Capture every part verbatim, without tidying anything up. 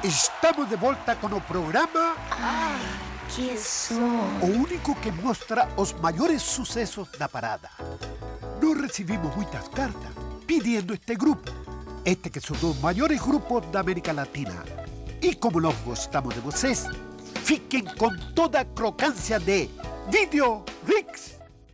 Estamos de volta com o programa... Ai, que som! O único que mostra os maiores sucessos da parada. Nós recebimos muitas cartas pedindo este grupo. Este que são os maiores grupos da América Latina. E como nós gostamos de vocês, fiquem com toda a crocância de Video Rix.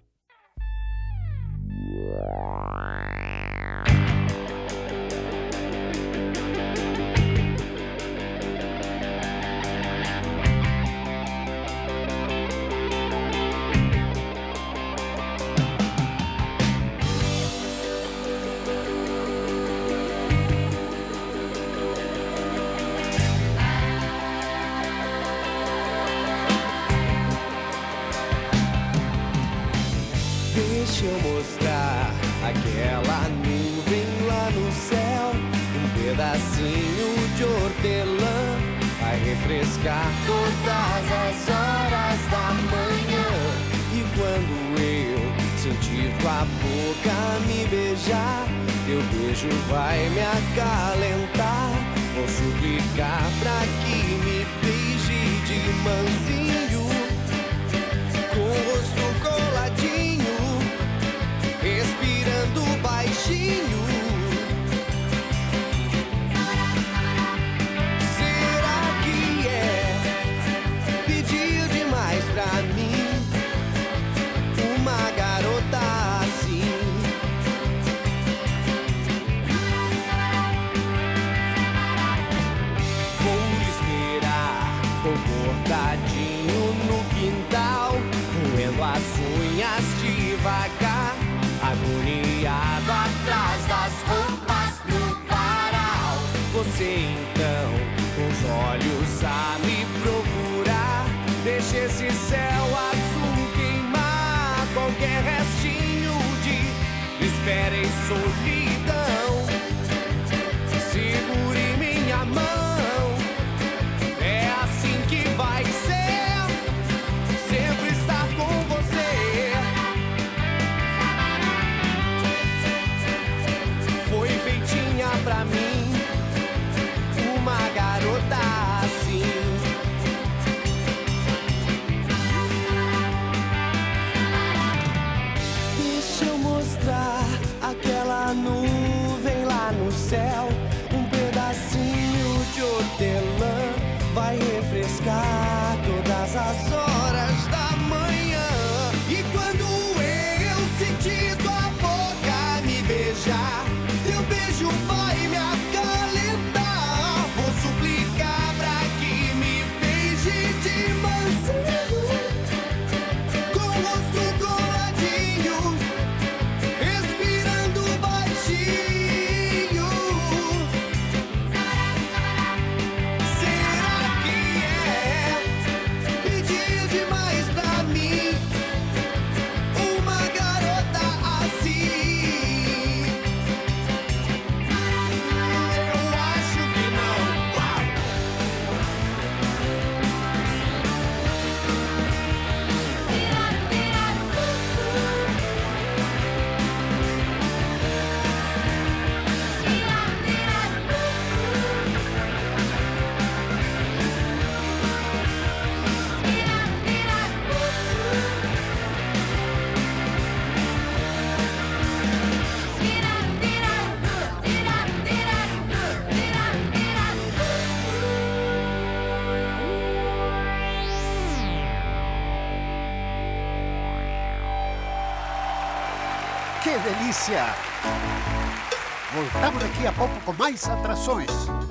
Deixa eu mostrar aquela nuvem lá no céu, um pedacinho de hortelã vai refrescar todas as horas da manhã. E quando eu sentir tua boca me beijar, teu beijo vai me acalentar. Vou suplicar pra que me beije de mansinho, com o rosto coladinho, respirando baixinho. Será que é pedir demais pra mim uma garota assim? Vou esperar comportadinho no quintal, roendo as unhas devagar, agoniado atrás das roupas no varal. Você então, com os olhos a me procurar, deixa esse céu azul queimar qualquer restinho de espera e solidão. Segure minha mão, é assim que vai ser, sempre estar com você. Foi feitinha pra mim uma garota assim. Deixa eu mostrar aquela nuvem lá no céu, um pedacinho de hortelã vai refrescar todas as horas da manhã. E quando eu sentir tua boca me beijar, teu beijo vai me acalentar. Vou suplicar pra que me beije de mansinho, com o rosto coladinho, respirando baixinho. Será que é pedir demais pra mim uma garota assim? Eu acho que não. Uau! Que delícia! Voltamos daqui a pouco com mais atrações.